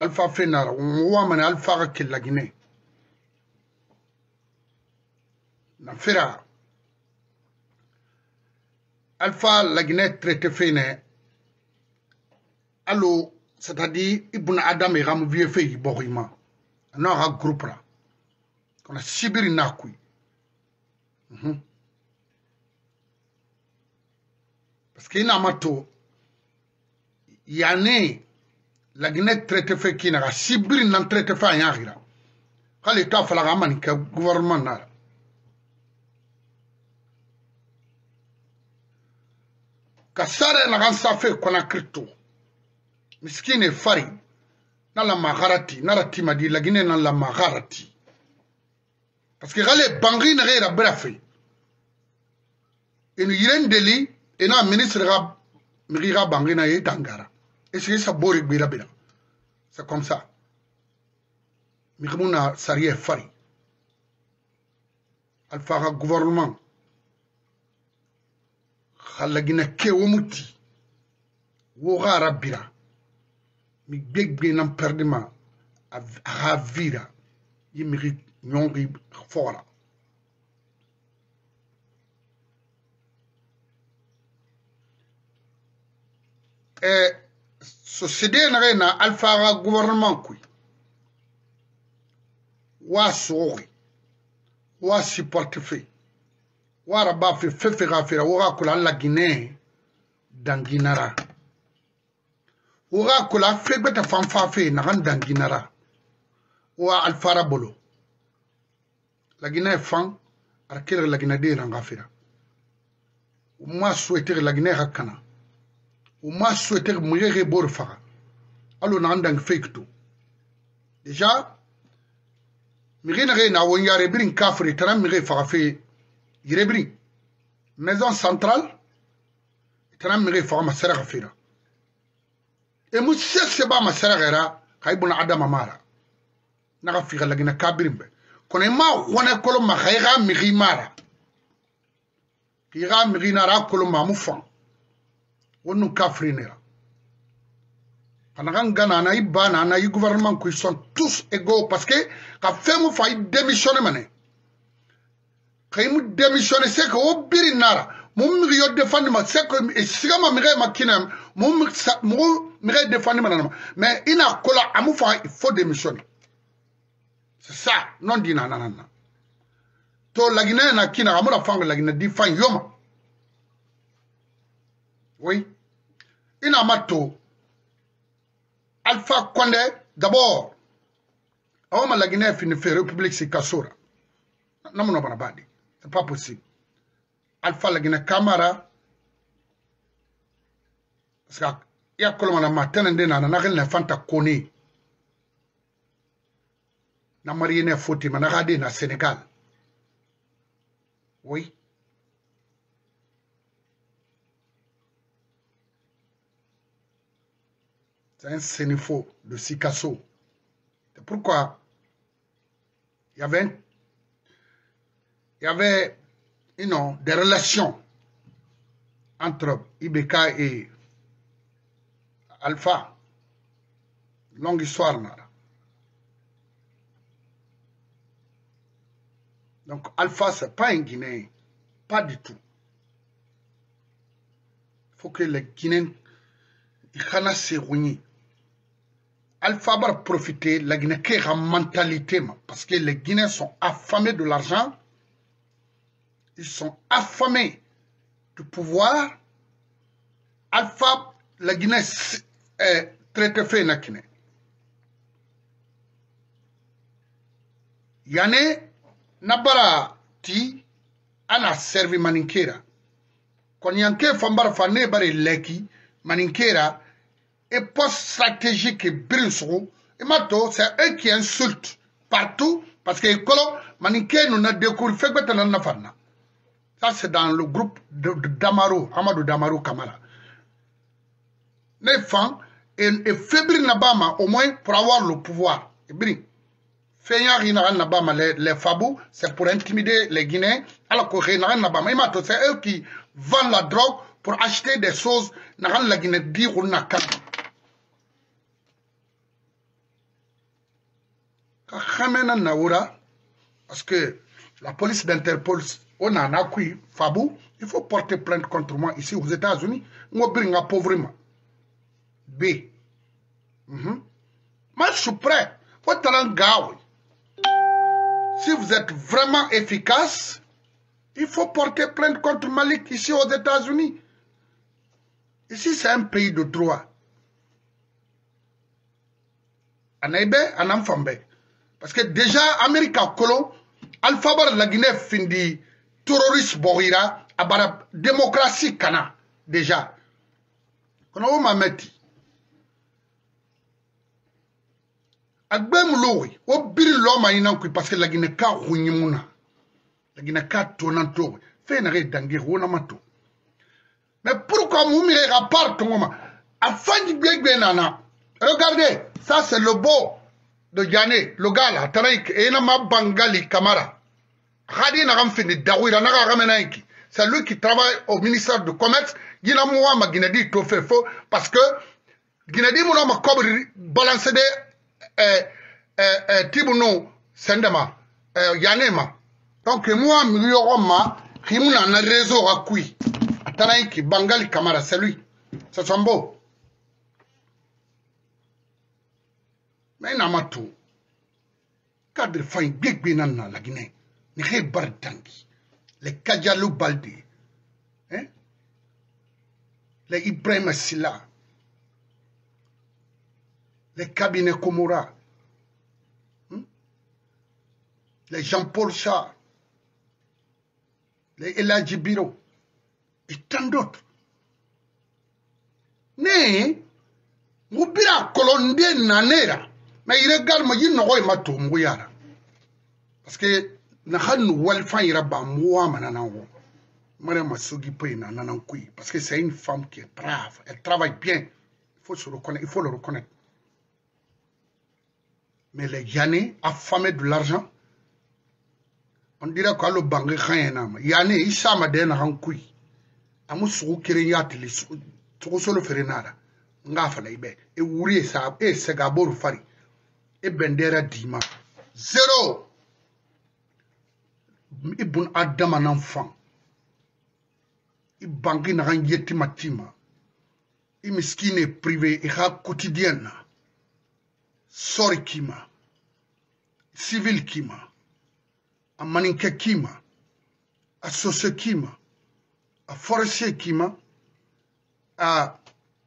Alpha Fenar, on va Alpha qui la Guinée. Na fera. Alpha la Guinée traité Fene. Allo, c'est-à-dire, Ibn Adam et Ram vieux fait Borima. Non, un groupe là. Qu'on a Sibiri Nakui. Parce qu'il y a un mato. Il y a la Guinée traité fait qui n'a Sibiri n'a traité fait un yarira. Quand l'État fait la ramane, que le gouvernement n'a. Kassare n'a pas fait qu'on a créé. Miskine fari na la magarati narati madi la Guinée na la magarati parce que gale bangri na gera brafe en yiren deli ena ministre ga miriga bangri na ye tangara et c'est ça bori bira bira c'est comme ça mirmuna sariye fari alfa ga gouvernement khalla Guinée ke womuti wo gara bira mi gbegbe nan perdima a vira yimiri nyongi fora société na alpha ga gouvernement kui wa sori wa supporte fe wa raba fe fe ga fera wa kula la Guinée danginara Oura kola fait bête fanfafe na randan ginara wa alfara bolo la Guinée fan arkel la Guinée de rangafira ou moi souhaiter la Guinée hakana ou moi souhaiter mourir borfa allo na randan fake to déjà mirina na wonyare brin kafri tanam mire farafe yirebri maison centrale tanam mire fara masara gafira et moi c'est pas ma sœur kaibuna adama mara na fi la Guinée kabirimbe kone ma wona kolo ma khayga mi mara kiga mi nara kolo ma mufan wonu kafrinera kana gana na ibana na i gouvernement qui sont tous égaux parce que ka femu fa démissionner mané kaymu démissionner c'est que o biri nara mon milieu défendre c'est que si ma mire makina mon mire défendre mais il a cola amufa il faut démissionner c'est ça non dit nanana to la Guinée na kina amura fang la Guinée di fan yoma oui ina mato Alpha Condé d'abord awama la Guinée fin fait république c'est Kassora non non bana badi c'est pas possible Alpha la Guinée Camara parce que ya koloma matin ndena na ngel na fanta koni na mariene foti mana gade na Sénégal oui c'est un sénéfaux de Sikasso c'est pourquoi il y avait des relations entre Ibeka et Alpha. Longue histoire, nara. Donc, Alpha, ce n'est pas un Guinéen. Pas du tout. Il faut que les Guinéens se réunissent. Alpha va profiter de la Guinée qui a une mentalité. Parce que les Guinéens sont affamés de l'argent. Ils sont affamés du pouvoir. Alpha, la Guinée est traité fait na Guinée. Yane nabara ti ana servi maninkera. Quand yanke fambara fane bare leki maninkera et post stratégique et brinso et mato c'est eux qui insultent partout parce que kolo maninke nous n'a découvert fait bête na fana. Ça c'est dans le groupe de Damaro, Amadou Damaro Kamara. Les femmes et fébrile Nabama au moins pour avoir le pouvoir. Et bien, Fenya Rinaran Nabama, les Fabou, c'est pour intimider les Guinéens, alors que Rinaran Nabama, c'est eux qui vendent la drogue pour acheter des choses, Naran la Guinée dire ou Nakam. Khamena Naoura, parce que la police d'Interpol, on en a qui, Fabou, il faut porter plainte contre moi ici aux États-Unis. Moi, je suis pauvre. B. Moi, je suis prêt. Si vous êtes vraiment efficace, il faut porter plainte contre Malik ici aux États-Unis. Ici, c'est un pays de droit. Anaïbe, Anamfambe. Parce que déjà, Amérique Kolo, Alpha Bar la Guinée findi terroriste Borira, abara démocratie Kana, déjà. On a ma metti. Agbem Loui, au bir l'homme inanku, parce que la Guinée ka Rounimouna. La Guinée ka tonanto, fait une règle d'angir, on a mato. Mais pourquoi vous mirez à part ton moment? Afin du nana. Regardez, ça c'est le beau de Yané, le gars là, Tanaïk, et Nama Bangali Kamara. Khadi Naram Fini Dawira Naga Ramenaiki. C'est lui qui travaille au ministère du Commerce. Il a moi ma Guinée tout fait faux parce que Guinée mon ma cobre balancer des tribunaux Sendema Yanema. Donc moi Murioroma, Himuna na réseau à qui. Tanaïki Bangali Kamara, c'est lui. C'est son beau. Mais Namato, cadre fin big binana la Guinée, n'est bardangi, les Kajalou Baldi, hein? Les Ibrahim Silla, les cabinets Komora, les Jean-Paul Char, les Eladji Biro, et tant d'autres. Mais, vous bira colonde nanera. Mais il regarde, il n'y a pas de parce que parce que c'est une femme qui est brave, elle travaille bien, il faut se reconnaître, il faut le reconnaître. Mais les Yané, affamés de l'argent, on dirait qu'à le banque, Yané, il s'est amadé dans un coup. Amusou Kiriati, le Ferenara, Ngafala Ibe, et Wuri Sab, et Segabor Fari. Et Bendera Dima. Zéro. Ibn Adam un enfant. Ibangi n'a rien yetima tima. Imiskine privé et ha quotidienne. Sori kima. Civil kima. A maninke kima. A soce kima. A forestier kima. A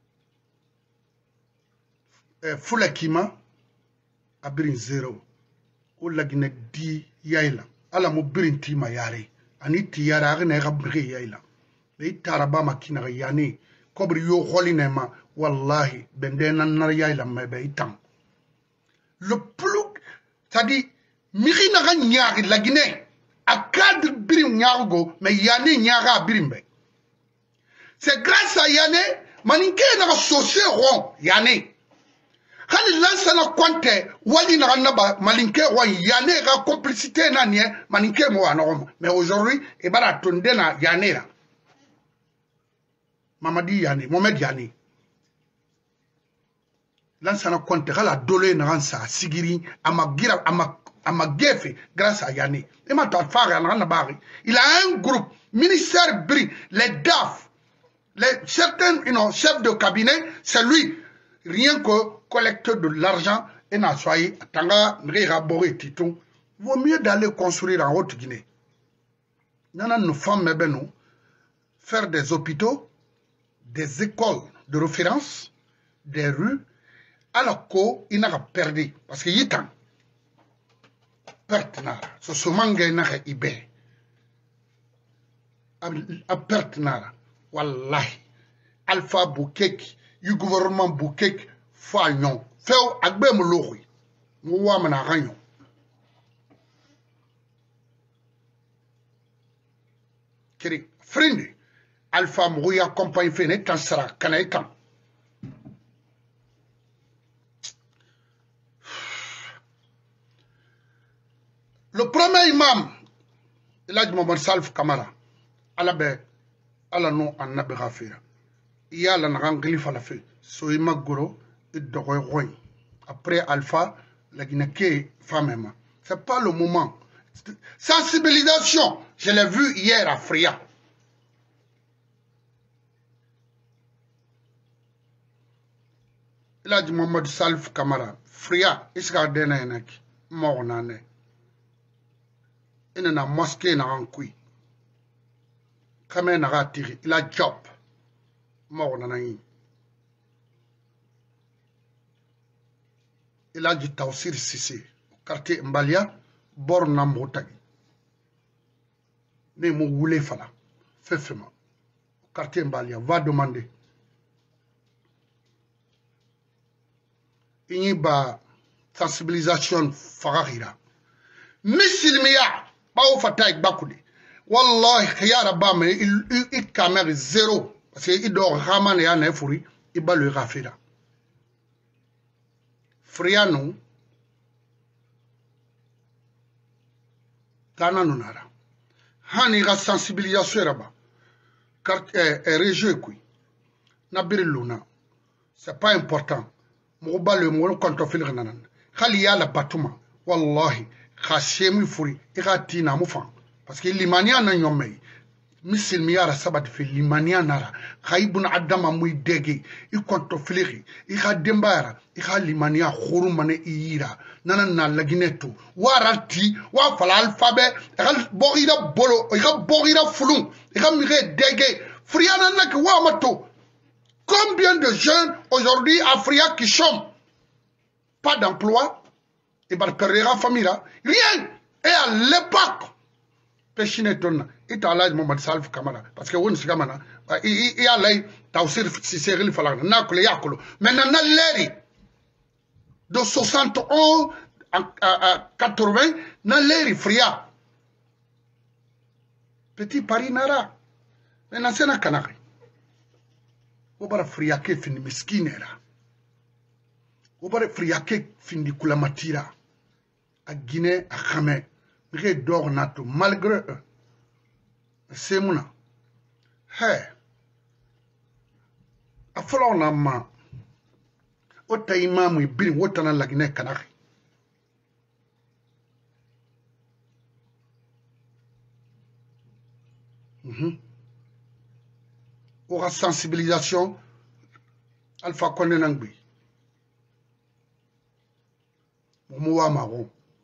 fula kima. Abirin zero o lagine di yaila ala mo birin tima yare ani ti yara agne gabri yaila be taraba makina yani kobri yo holinema wallahi bendena nar yaila mebe itam le plus c'est-à-dire mirina ga nyaari lagine akad birin nyaago mais yani nyaara birimbe c'est grâce à Yané maninke na associé rond Yané. Quand il lance la quantité, wali na naba malinke wa Yané ga complicité na nie malinke mo anoroma. Mais aujourd'hui, e bara tonde na Yané la. Mamadi Yané, Mohamed Yané. Lance la quantité la dolé na ransa sigiri amagira amagefe grâce à Yané. Et ma ta fara na bari. Il a un groupe ministère bri les DAF, les certains chefs de cabinet, c'est lui rien que collecteur de l'argent et n'a soyé tanga réraboré titon. Vaut mieux d'aller construire en Haute-Guinée. Nous femmes faire des hôpitaux, des écoles de référence, des rues, alors qu'il n'a pas perdu. Parce qu'il y a perte. Ce somangue n'a pas ibé. A perte. Wallahi. Alpha Boukek, le gouvernement Boukek, Fagnon, Feu Agbem Lori, Mouamana Ragnon. Kiri, Frindi, Alpha Mouya Compagnie Fene, Tansara, Kanaïtan. Le premier imam, il a dit Mohamed Salf Kamara, Alabe, Alano en Nabirafira. Il y a la Nangli Falafé, Soima Goro, et Doroy. Après Alpha, la Guinée femme. C'est pas le moment. Sensibilisation, je l'ai vu hier à Fria. Il a dit Mohamed Salif Kamara, Fria, il s'est gardé na yenaki, mort nane. Il n'a mosquée na rancui. Kamé n'a ratiri, il a job, mort nanayi. Il a dit Taoussir Sissé, quartier Mbalia, bord Nambotagi. Ne mou voulez fala, fais-moi. Quartier Mbalia, va demander. Il y a sensibilisation farahira. Missilmiya, pas au fataïk bakouli. Wallahi, khiyara bame, il caméra zéro. Parce qu'il doit ramener un effort, il va le rafira. Friano, Tana Nunara. Hani la sensibilisation là-bas. Car région qui Nabir Luna, c'est pas important. Mouba le mouron quand on fait le renan. Khalia la batuma. Wallahi, khashemi furi. Irati na moufan. Parce que l'imania n'a yomei. Missil miyara sabat fi l'imania nara. Khaibun adama mouy dege. I quand on fait I kha dembara. I kha l'imania khurumane ira. Nanan na lagineto. Warati. Wa fala alphabet. I kha borira bolo. I kha borira fulun. I kha mire dege. Friana nak wa mato. Combien de jeunes aujourd'hui africains qui chôment? Pas d'emploi. Et par carrière famille là. Rien. Et à l'époque, Péchineton, il t'a l'âge Mohamed Salif Kamara. Parce que on se gamana. Il a l'âge, t'as aussi si il fallait. Nakule yakolo. Maintenant, l'air de 71 à 80, n'a l'air fria. Petit Paris nara. Maintenant, c'est un canari. Obara friake fini miskinera. Obara friake fini kulamatira. A Guinée, a Khamé. Mire d'or nato, malgré eux. C'est mon. Hey. A falloir na ma. Ota imamu ibiri, wota na la Guinée kanari. Aura sensibilisation Alpha Condé Nangbi Moua Marron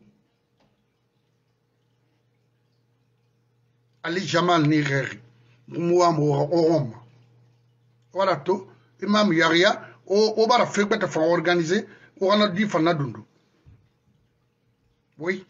Ali Jamal Nigeri Moua Orom voilà tout Imam Yaria au bar fait que tu organiser ou on a dit Fanadundu oui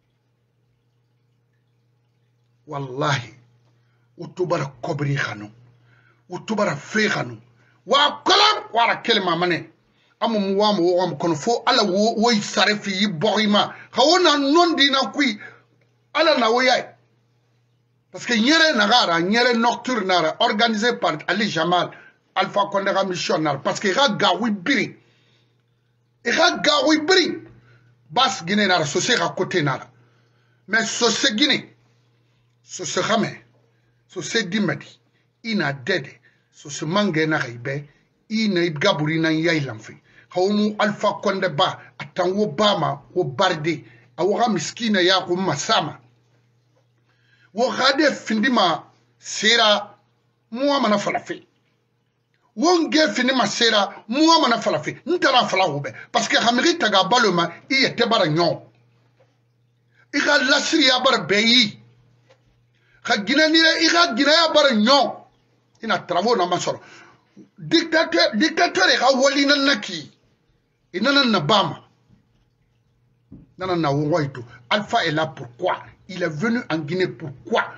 wallahi utubara kobri khano utubara feganu wa kolam wara kelma mane amu muwamu wam kono fo ala wo sarefi yi borima khawona non dina kui ala na woyay parce que nyere nagara nyere nocturne nara organisé par Ali Jamal Alpha Condé missionnaire parce que gawi biri gawi biri bas Guinée nara sosé à côté nara mais sosé Guinée sosé ramé sosé dimadi ina dede so se mange na ribe ina ibgaburi na yailamfi hawmu Alpha Condé ba atan wo bama wo barde awara miskina ya ko masama wo gade findima sera muwa mana falafi wo nge findima sera muwa mana falafi ntara fala hobe parce que hamiri taga baloma iyete bara nyon iga lasri ya bar beyi khagina nire iga gina ya bar nyon ina travaux na masoro dictateur ga wali nan naki ina na bama nana na wongoito Alpha est là pourquoi il est venu en Guinée pourquoi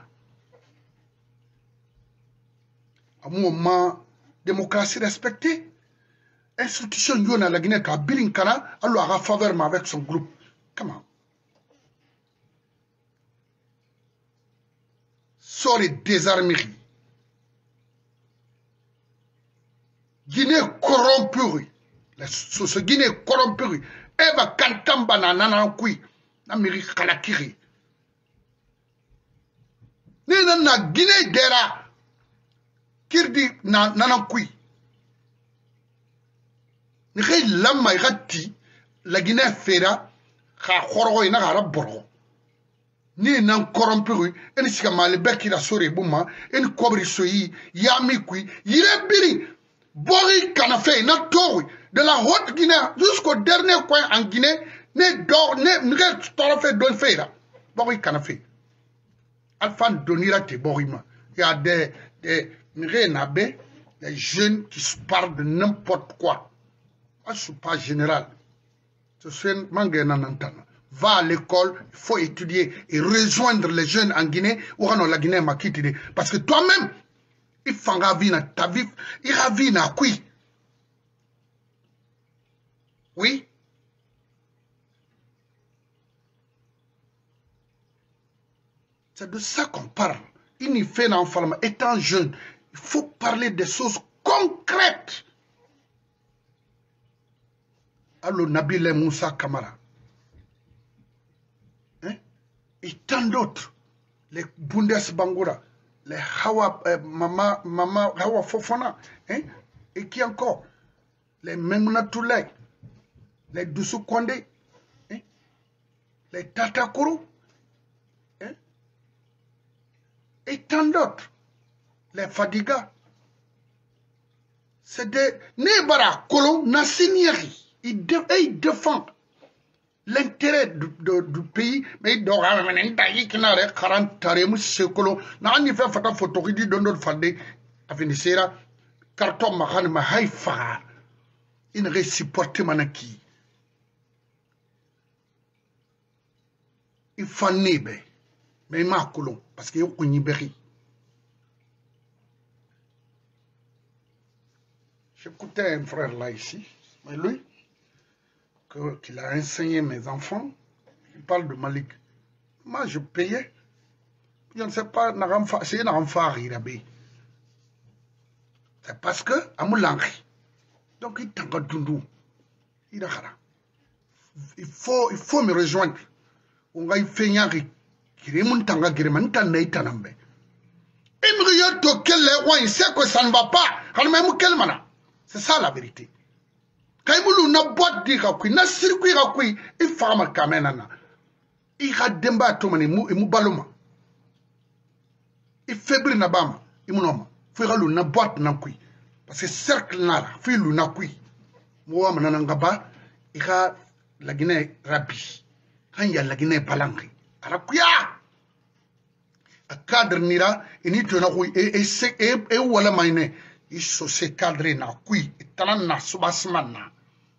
à un moment démocratie respectée institution yona la Guinée ka bilinkana alors à faveur avec son groupe comment sur les désarmeries Guinée corrompue, ce Guinée corrompue, Eva Kantamba na Nanankui, Namiri Kalakiri. Na Guinée dera, Kirdi na Nanankui. Nire lama irati, la Guinée fera kha khorgo ina gara borgo ni nan corrompu en sika mali bekira sore buma en kobri soyi yami kui yire biri bori kanafe na tori de la haute Guinée jusqu'au dernier coin en Guinée ne dor ne torofe don feira bori kanafe Alpha Donira te borima il y a des jeunes qui se parlent de n'importe quoi. Moi, je ne suis pas général. Va à l'école, il faut étudier et rejoindre les jeunes en Guinée ou en la Guinée m'a quitté. Parce que toi-même, il faut ta vie, il a vie na qui. Oui. C'est de ça qu'on parle. Il n'y fait l'enfant, étant jeune, il faut parler des choses concrètes. Alors, Nabil Moussa Kamara. Hein? Et tant d'autres. Les Bundes Bangoura. Les Hawa, Mama Hawa Fofana. Hein? Et qui encore? Les Memuna Toulay. Les Doussou Kondé. Hein? Les Tatakuru. Hein? Et tant d'autres. Les Fadiga. C'est des Nebara Kolo Nassinieri. Il défend l'intérêt du pays, mais il doit avoir un taille qui n'a rien 40 ans, secolo. N'a ni fait une photo qui dit donne fandé à Venezuela, carton mahan ma haifa. Il ne supporte manaki. Il faut nebe, mais il m'a colon parce qu'il y a un ibéri. J'écoutais un frère là ici, mais lui, qu'il a enseigné mes enfants, il parle de Malik. Moi, je payais. Je ne sais pas, c'est un enfant c'est parce que, à Moulangri. Donc, il t'a gardé. Il faut me rejoindre. On va y faire un qui remonte à la guerre, il tanambe. Il me regarde quel est, il sait que ça ne va pas. C'est ça la vérité. Kaimulu na boîte di kakui na circuit kakui il fama kamena na il a demba to mani mu baloma il faible na bama imunoma fera lu na boîte na kui parce que cercle na la fi lu na kui mo wa manana ngaba il a la Guinée rabi kan ya la Guinée palanki arakuya a cadre nira ini to na kui e wala maine il so se cadre na kui tanan na subasmana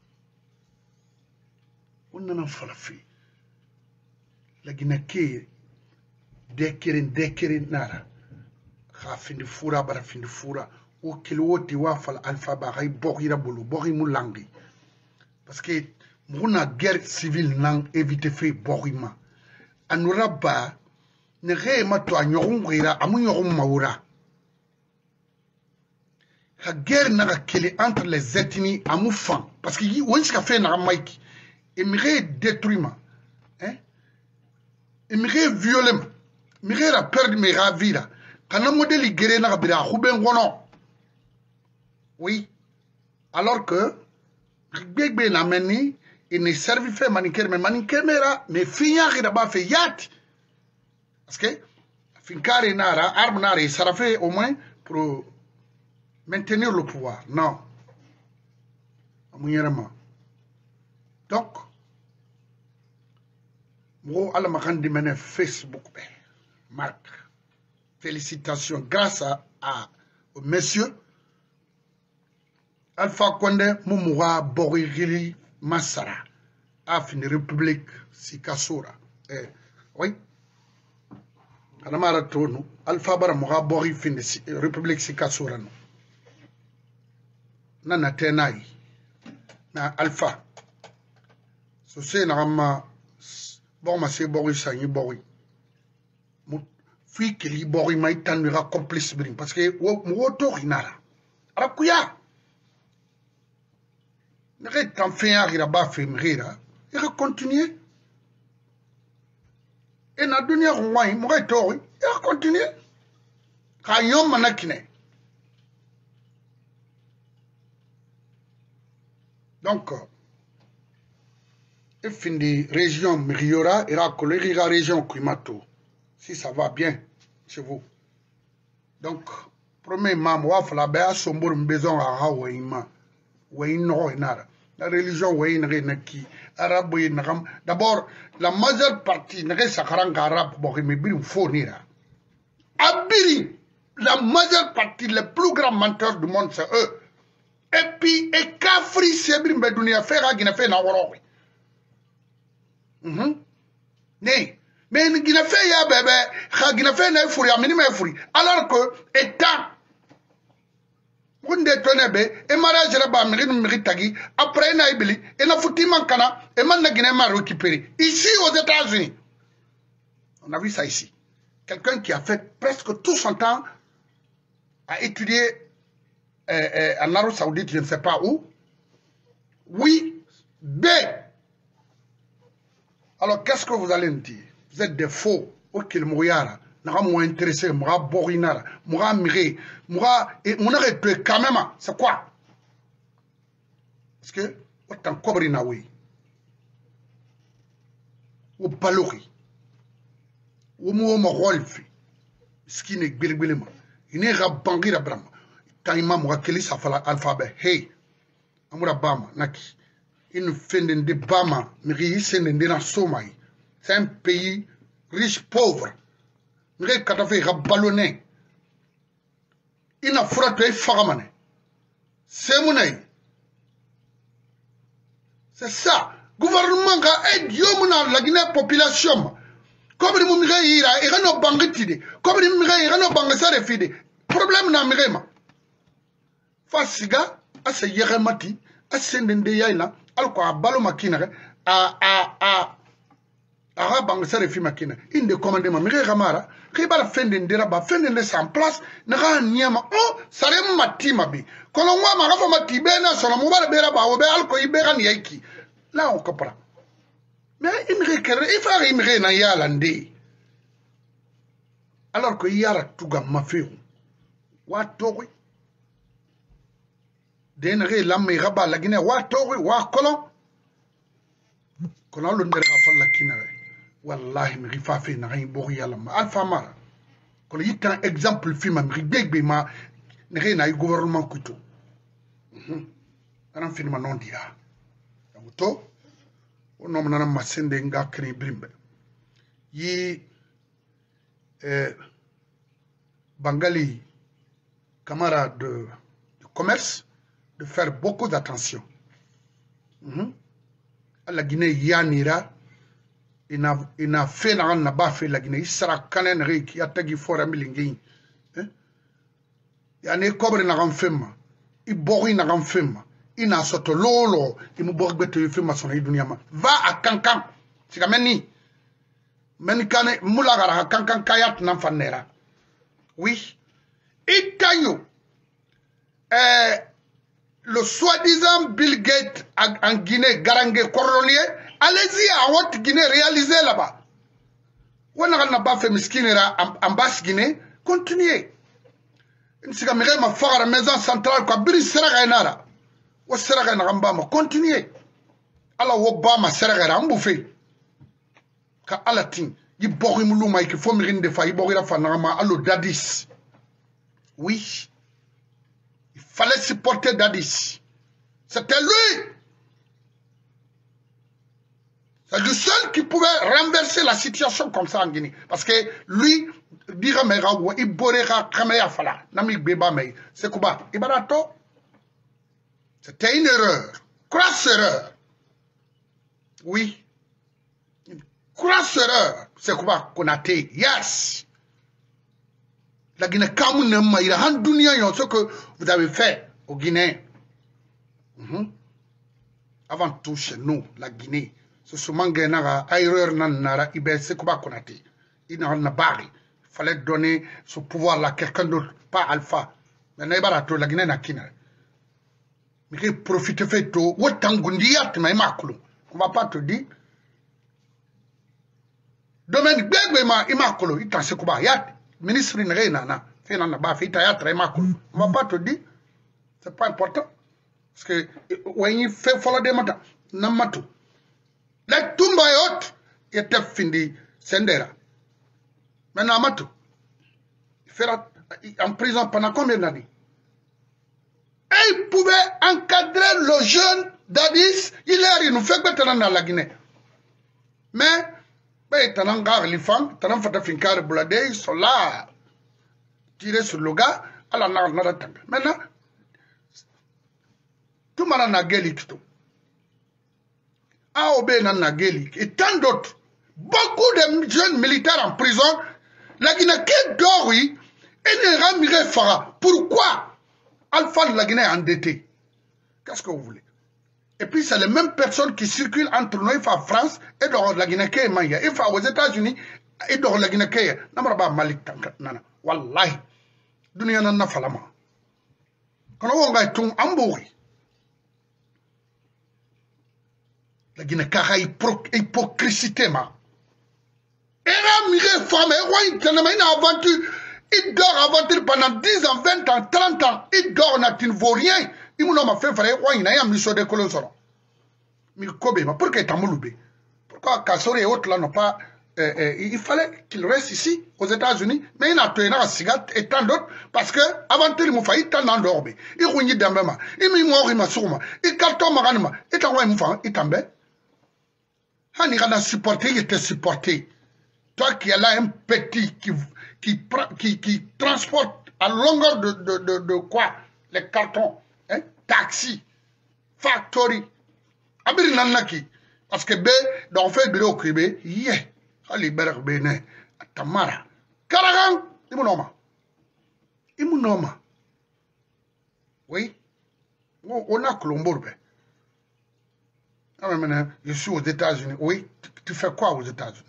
on n'en fala fi la Guinée qui dekirin nara kha findi fura bara findi fura o kilwoti wa fal alpha ba hay bokhira bulu bokhi mu langi parce que muna guerre civile nan éviter fait bokhima anura ba ne re ma to anyogun gira amu nyogun mawura la guerre n'a qu'elle entre les ethnies à Moufan. Parce que on s'est fait dans Mike. Il m'irait détruire. Hein? Il m'irait violer. Il m'irait perdre mes ravires. Quand on modèle les guerres n'a pas Ruben Wono. Oui. Alors que, Bébé n'a mené, il ne servi fait maniquer, mais maniquer mais finir il a pas fait yat. Parce que, fincar nara, arme nara, ça a fait au moins pour maintenir le pouvoir. Non. Donc, moi, à la macan de Facebook, Marc, félicitations grâce au monsieur Alpha Condé Moumoura Borigili Massara, a fini République Sikasura. Oui. Alamara Tono, Alpha Baramoura Bori fin de République Sikasura. Nana Tenai, na Alpha. So c'est na bon ma c'est Bori Sanyi Bori. Fui que li Bori Maïtan mira complice bring parce que woto rinara. Arakuya. Ne t'en fais un rira fait mrira. Il va continuer. Et na dunia roi, il m'aurait tori. Il va continuer. Kayon manakine. Donc, et fin de région Miriora, et la région Kuimato. Si ça va bien chez vous. Donc, premièrement, moi, il faut que je besoin à Hawaïma. La religion qui arabe d'abord la majeure partie ne sakaran arabe mais il faut abiri la majeure partie les plus grands menteurs du monde c'est eux et puis et kafri sebrim bedunia fera gina fe na woro mais gina fe ya bébé gina fe na furi amini me furi alors que état Wunde tonebe, et mariage là-bas, tagi, après na ibili, et na fouti mankana, et man na Guinée m'a récupéré. Ici aux États-Unis, on a vu ça ici. Quelqu'un qui a fait presque tout son temps à étudier en Arabie Saoudite, je ne sais pas où. Oui, B. Alors qu'est-ce que vous allez me dire? Vous êtes des faux, ok, le mouillard. N'a pas moins intéressé, m'aura borinara, m'aura miré, m'aura tué quand même. C'est quoi? Parce que, autant cobrina oui, ou balori, ou mouama rolfi, ce qui n'est bilbilima, il n'est rabangi la brama, taïma m'aura kelly sa fala alphabet, hey, amoura bama, naki, il nous fait des bama, mais il s'est dans Somaï. C'est un pays riche, pauvre. Nge katafe ga ballonné ina furato e fagamane c'est ça gouvernement ga aide yomuna la Guinée population comme ni mumige ira e gano bangitide comme ni mumige gano bangasa refide problème na mirema fasiga asa yegemati asendende yaina alko abalo makina a bangasa refi makina inde commandement mige gamara Kibara fenden deraba fenden de en place naga nyama oh sare matima bi kolongwa magafa matibena sona mubara bera ba obe alko ibera ni yaki là on comprend mais imre kere ifara imre na yala ndi alors que yara tuga mafeu wa towi denre lamme raba la Guinée wa towi wa kolon kono lo ndere ga falla kinare wallahi mi rifa fe na ngay bori yalla ma alfa mara ko yitan exemple film mi degbe ma ne rena ay gouvernement kuto aran film non dia donc to onom nana masende nga kri brimbe yi Bangali camarade de commerce de faire beaucoup d'attention à la Guinée yanira il a fait la Guinée, il sera canen qui a tagi fora milingi. Il y a des cobres n'a femme, il boit n'a femme, il n'a soto lolo, il me boit de femme son iduniama. Va à Cancan, c'est comme ni. Menikane moulagara à Cancan kayat n'enfanera. Oui, et taillot. Le soi-disant Bill Gates en Guinée, Garangé, Coronier, allez-y à votre Guinée, réalisez là-bas. On n'a pas fait miskinera en basse Guinée, continuez. Si vous avez ma la maison centrale, quoi, Biri sera gainara. Ou sera gainara, continuez. Alors, Obama sera gainara, on bouffe. Car à la ting, il boit une louma, il faut mirin de fa, il boit la fanama, allo dadis. Oui. Il fallait supporter Dadis. C'était lui. C'est le seul qui pouvait renverser la situation comme ça en Guinée. Parce que lui, c'est quoi? C'était une erreur. Crasse erreur. Oui. Une crasse erreur. C'est quoi? Konaté. Yes. La Guinée, ce que vous avez fait au Guinée. Avant tout, chez nous, la Guinée, ce souvent il fallait donner ce pouvoir à quelqu'un d'autre, pas Alpha. Mais la Guinée n'a qu'une. Mais profitez fait tout. On ne va pas te dire. Domaine Béguéma, Imakolo, il t'en sait quoi. Ministre Nana, on ne va pas te dire, c'est pas important. Parce que, when you fait follow them, Les Tumbayot étaient fini Sendera. Maintenant, Amatou, il fera en prison pendant combien d'années? Et il pouvait encadrer le jeune Dadis, il nous fait maintenant dans la Guinée. Mais, ils sont là, tirés sur le gars, maintenant, tout le monde a guéli tout. AOB n'a guéli. Et tant d'autres, beaucoup de jeunes militaires en prison, la Guinée qui dort, oui, et ne ramirait Farah. Pourquoi Alpha de la Guinée est endetté? Qu'est-ce que vous voulez? Et puis c'est les mêmes personnes qui circulent entre nous, il faut en France, et dans la Guinée, il faut aux États-Unis, et dans la Guinée, il faut Malik Tankatnana. Wallahi. Dunia n'a pas la main. Quand on va être en bourri, la Guinée a hypocrisie. Ma. Et là, Mireille Femme, il dort aventure pendant 10 ans, 20 ans, 30 ans. Il dort, il ne vaut rien. Il m'a fait faire il a mis sur des colons. Mais pourquoi il t'a mouloubé? Pourquoi Kassori et autres là n'ont pas. Il fallait qu'il reste ici, aux États-Unis, mais il a tué un cigare et tant d'autres, parce que aventure, il m'a fait, il t'a endormi. Il rougit d'un même. Il m'a mort, il m'a sourma. Il cartonne ma il t'a envoyé mon fan, il t'a embêté. Il a supporté, il était supporté. Toi qui es là, un petit qui transporte à longueur de quoi? Les cartons, hein? Taxi, factory. Abiri nanaki. Parce que dans le fait de l'Okribe, Ali Berg Bene, Tamara. Karagan, Imunoma. Oui, on a Colombo. Je suis aux États-Unis. Oui, tu fais quoi aux États-Unis?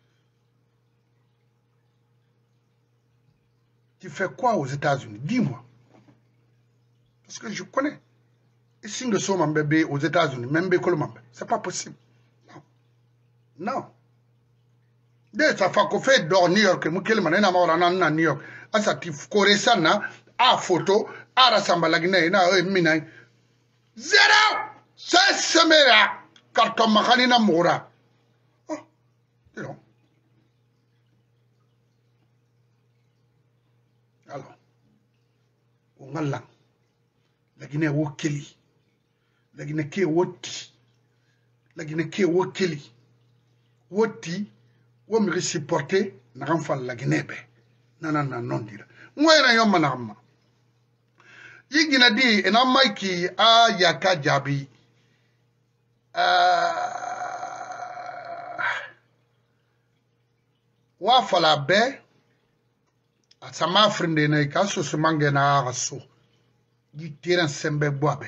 Tu fais quoi aux États-Unis? Dis-moi. Parce que je connais. Et si nous sommes un bébé aux États-Unis, même Bekolomambe, c'est pas possible. Non. Non. Dès ça fait qu'on fait dans New York, Moukel Manena Morana New York, à sa tif Koresana, à photo, à Rassambalagine, à Mina. Zéro! C'est Semera, carton Mahanina Mora. Oh, dis donc. Alors, on a là. La Guinée Wokeli. La Guinée qui est Woti. La Guinée qui est Wokeli. Woti, où me supporter, n'a rien fait la Guinée. Nanana non dire. Moi, il y a un manama. Il y a dit, et non, Mikey, a Yaka Jabi. Wa fala be. A sama frinde na ikaso se mange na araso. Di tiran sembe boabe.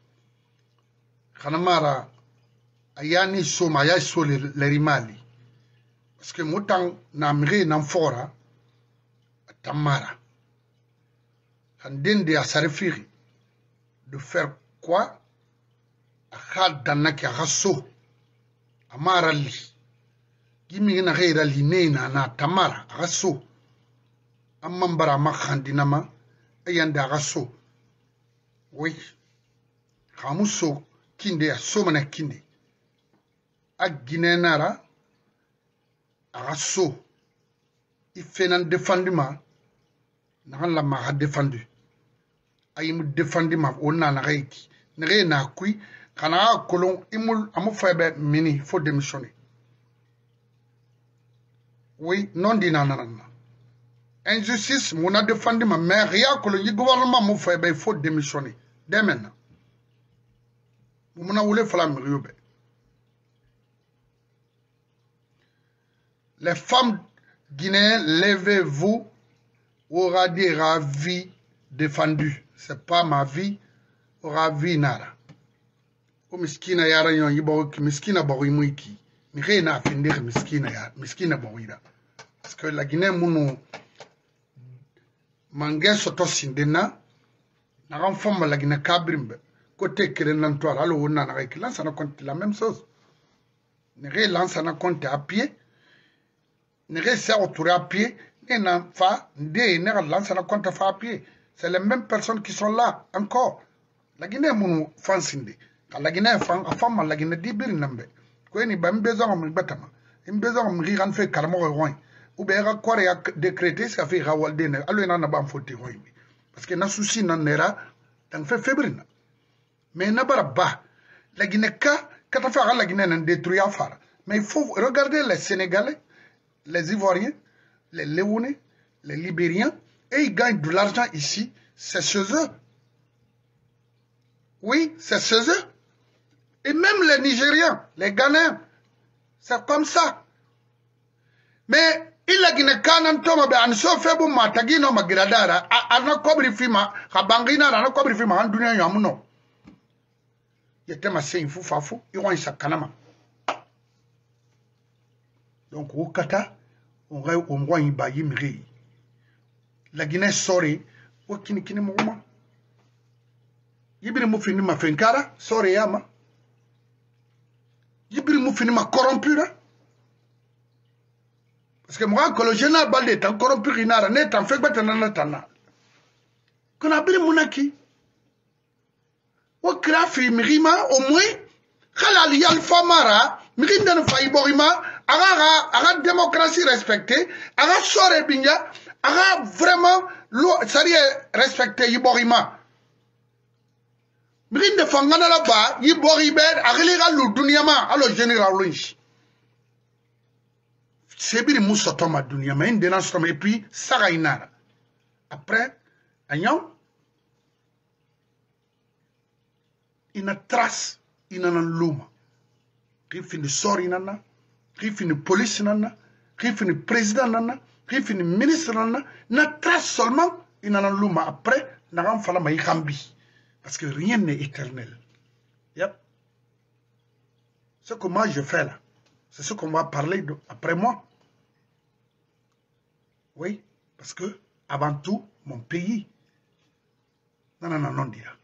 Kanamara ayani soma ya so le rimali. Parce que motan na mire na fora tamara. Handende a sarifiri de faire quoi? Akad danaki araso. Amara li. Gimi na reira li na tamara araso. Amambara makhandinama ayanda araso. Oui. Ramuso kinde a somana kinde. A Guinénara araso. Il fait un défendement. N'a la mara défendu. Aïm défendu ma ona na reiki. N'ré na kui. Kana kolon imul amu febe mini. Faut démissionner. Oui, non dinanana. Injustice, mon a défendu ma mère. Rien que le gouvernement m'a fait, il faut démissionner. Dès maintenant. Mon a voulu faire la mériobe. Les femmes guinéennes, levez-vous. Aura dit ravi défendu. C'est pas ma vie. Aura vie nara. O miskina yara yon yibo ki miskina bawi muiki. Mi reina afendir miskina ya miskina bawida. Parce que la Guinée mounou mangé soto sindena na renforme la Guinée kabrimbe côté kerenantoire alors on a avec lance na compte la même chose. Ne lance na compte à pied. Ne sert autour à pied. Ne fa ne lance na compte à pied. C'est les mêmes personnes qui sont là encore. La Guinée mounou fansinde. Quand la Guinée femme la Guinée dibir nambe. Quoi ni bam besoin de batama. Il besoin de rigan fait carmo roin. Ou bien quoi ya décréter ça fait rawaldene. Alors il en a pas faute roin. Parce que na souci nan nera dans fait fébrile. Mais na baraba. La Guinée quand on fait la Guinée nan détruit affaire. Mais il faut regarder les Sénégalais, les Ivoiriens, les Léonais, les Libériens, et ils gagnent de l'argent ici, c'est chez eux. Oui, c'est chez eux. Et même les Nigériens, les Ghanéens, c'est comme ça. Mais il a Guinée Kanan Toma be an so febu matagi no magradara ana kobri fima kabangina ana kobri fima an dunia yamuno. Yetema se infu fafu iwan sakanama. Donc au kata on va au moins y bailler miri. La Guinée sorry o kini mouma. Yibiri mu fini ma fenkara sorry yama. Yibiri mu fini ma corrompura. Parce que moi, quand le général Balde est en corrompu, il n'est en fait pas de qu'on a pris mon acquis. Au crafi, Mirima, au moins, Khalali Alpha Mara, Mirindan Faïborima, Ara démocratie respectée, Ara Sore Binga, Ara vraiment, sérieux respecté, Yiborima. Mirinde Fangana là-bas, Yiboriber, Arelira Ludunyama, alors général Lynch. C'est bien moussa toma dunia mais une dénonce et puis ça inara après agnon ina trace ina nan luma qui finit sori nana qui finit police nana qui finit président nana qui finit ministre nana na trace seulement ina nan luma après na ram fala may khambi parce que rien n'est éternel. Yep. Ce que moi je fais là c'est ce qu'on va parler après moi. Oui, parce que, avant tout, mon pays. Non, dire.